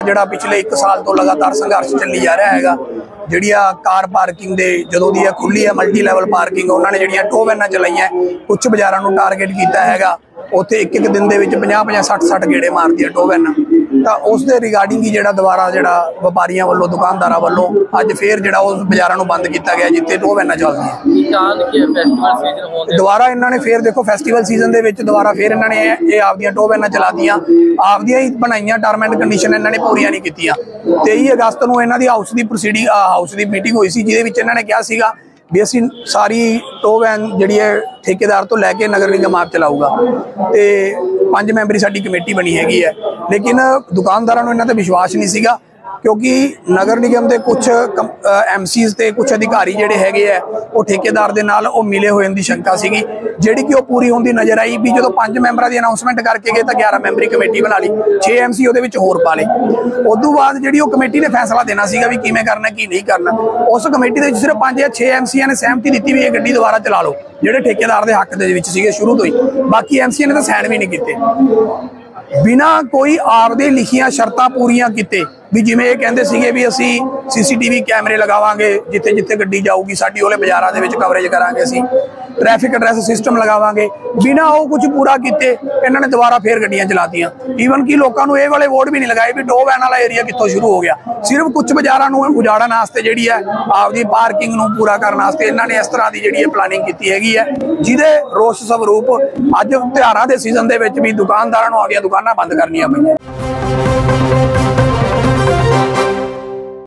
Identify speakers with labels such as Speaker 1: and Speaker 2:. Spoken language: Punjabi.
Speaker 1: ਜਿਹੜਾ ਪਿਛਲੇ 1 ਸਾਲ ਤੋਂ ਲਗਾਤਾਰ ਸੰਘਰਸ਼ ਚੱਲੀ ਜਾ ਰਿਹਾ ਹੈਗਾ। ਜਿਹੜੀਆਂ ਕਾਰ ਪਾਰਕਿੰਗ ਦੇ ਜਦੋਂ ਦੀ ਖੁੱਲੀ ਹੈ ਮਲਟੀ ਲੈਵਲ ਪਾਰਕਿੰਗ, ਉਹਨਾਂ ਨੇ ਜਿਹੜੀਆਂ ਟੋ ਵੈਨਾਂ ਚਲਾਈਆਂ, ਕੁਝ ਬਾਜ਼ਾਰਾਂ ਨੂੰ ਟਾਰਗੇਟ ਕੀਤਾ ਹੈਗਾ। ਉੱਥੇ ਇੱਕ ਦਿਨ ਦੇ ਵਿੱਚ 50-50 60-60 ਗੇੜੇ ਮਾਰਦੀਆਂ ਟੋ ਵੈਨਾਂ। ਤਾਂ ਉਸ ਦੇ ਰਿਗਾਰਡਿੰਗ ਹੀ ਜਿਹੜਾ ਦੁਬਾਰਾ ਜਿਹੜਾ ਵਪਾਰੀਆਂ ਵੱਲੋਂ ਦੁਕਾਨਦਾਰਾਂ ਵੱਲੋਂ ਅੱਜ ਫੇਰ ਜਿਹੜਾ ਉਸ ਬਾਜ਼ਾਰਾਂ ਨੂੰ ਬੰਦ ਕੀਤਾ ਗਿਆ ਜਿੱਥੇ ਟੋ ਵੈਨਾਂ ਚੱਲਦੀਆਂ। ਦੁਬਾਰਾ ਇਹਨਾਂ ਨੇ ਫੇਰ ਦੇਖੋ ਫੈਸਟੀਵਲ ਸੀਜ਼ਨ ਦੇ ਵਿੱਚ ਦੁਬਾਰਾ ਫੇਰ ਇਹਨਾਂ ਨੇ ਇਹ ਆਪਦੀਆਂ ਟੋ ਵੈਨਾਂ ਚਲਾਤੀਆਂ, ਆਪਦੀਆਂ ਹੀ ਬਣਾਈਆਂ ਟਰਮ ਐਂਡ ਕੰਡੀਸ਼ਨ ਇਹਨਾਂ ਨੇ ਪੂਰੀਆਂ ਨਹੀਂ ਕੀਤੀਆਂ। 23 ਅਗਸਤ ਨੂੰ ਇਹਨਾਂ ਦੀ ਹਾਊਸ ਦੀ ਮੀਟਿੰਗ ਹੋਈ ਸੀ, ਜਿਹਦੇ ਵਿੱਚ ਇਹਨਾਂ ਨੇ ਕਿਹਾ ਸੀਗਾ ਵੀ ਅਸੀਂ ਸਾਰੀ ਟੋ ਵੈਨ ਜਿਹੜੀ ਹੈ ਠੇਕੇਦਾਰ ਤੋਂ ਲੈ ਕੇ ਨਗਰ ਨਿਗਮ ਆਪ ਚਲਾਊਗਾ ਤੇ 5 ਮੈਂਬਰੀ ਸਾਡੀ ਕਮੇਟੀ ਬਣੀ ਹੈਗੀ ਹੈ। ਲੇਕਿਨ ਦੁਕਾਨਦਾਰਾਂ ਨੂੰ ਇਹਨਾਂ ਤੇ ਵਿਸ਼ਵਾਸ ਨਹੀਂ ਸੀਗਾ, क्योंकि नगर निगम के कुछ MCs ਤੇ कुछ अधिकारी ਜਿਹੜੇ ਹੈਗੇ ਆ ਉਹ ਠੇਕੇਦਾਰ ਦੇ ਨਾਲ ਉਹ ਮਿਲੇ ਹੋਏ ਦੀ ਸ਼ੰਕਾ ਸੀਗੀ, ਜਿਹੜੀ ਕਿ ਉਹ ਪੂਰੀ ਹੁੰਦੀ ਨਜ਼ਰ ਆਈ। ਵੀ ਜਦੋਂ 5 ਮੈਂਬਰਾਂ ਦੀ ਅਨਾਉਂਸਮੈਂਟ ਕਰਕੇ ਗਏ ਤਾਂ 11 ਮੈਂਬਰੀ ਕਮੇਟੀ ਬਣਾ ਲਈ, 6 MC ਉਹਦੇ ਵਿੱਚ ਹੋਰ ਪਾ ਲਏ। ਉਸ ਤੋਂ ਬਾਅਦ ਜਿਹੜੀ ਉਹ ਕਮੇਟੀ ਨੇ ਫੈਸਲਾ ਦੇਣਾ ਸੀਗਾ ਵੀ ਕਿਵੇਂ ਕਰਨਾ ਕੀ ਨਹੀਂ ਕਰਨਾ। ਉਸ ਕਮੇਟੀ ਦੇ ਵਿੱਚ ਸਿਰਫ 5 ਜਾਂ 6 MCs ਨੇ ਸਹਿਮਤੀ ਦਿੱਤੀ ਵੀ ਇਹ ਗੱਡੀ ਦੁਬਾਰਾ ਚਲਾ ਲਓ, ਜਿਹੜੇ ਠੇਕੇਦਾਰ ਦੇ ਹੱਕ ਦੇ ਵਿੱਚ ਸੀਗੇ ਸ਼ੁਰੂ ਤੋਂ ਹੀ। ਬਾਕੀ MCs ਨੇ ਤਾਂ ਸਾਈਨ ਵੀ ਨਹੀਂ ਕੀਤੇ, बिना कोई आपदे लिखियां शर्तां पूरियां कीते। भी जिवें ये कहंदे सीगे भी असीं CCTV कैमरे लगावांगे जिथे जिथे गड्डी जाऊगी, साडी ओले बाजारां दे विच कवरेज करांगे, असीं ट्रैफिक एड्रैस सिस्टम लगावांगे। बिना वो कुछ पूरा कीते इन्हां ने दोबारा फिर गड्डियां चलातीआं। ईवन कि लोकां नूं इह वाले वोट भी नहीं लगाए भी टो वैन वाला एरिया कित्थों शुरू हो गया। सिर्फ कुछ बाजारां नूं उजाड़न वास्ते जिहड़ी है आपदी पार्किंग नूं पूरा करन वास्ते इन्हां ने इस तरह दी जिहड़ी प्लानिंग कीती हैगी है, जिहदे रोस स्वरूप अज त्योहारां दे सीजन दे विच भी दुकानदारां नूं आपदियां दुकानां बंद करनियां पईआं।